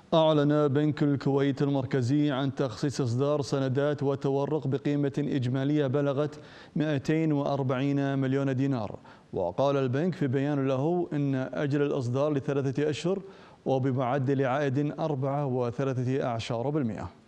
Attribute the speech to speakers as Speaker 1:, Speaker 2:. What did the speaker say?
Speaker 1: أعلن بنك الكويت المركزي عن تخصيص إصدار سندات وتورق بقيمة إجمالية بلغت 240 مليون دينار. وقال البنك في بيان له إن أجل الإصدار ل3 أشهر وبمعدل عائد 4.3%.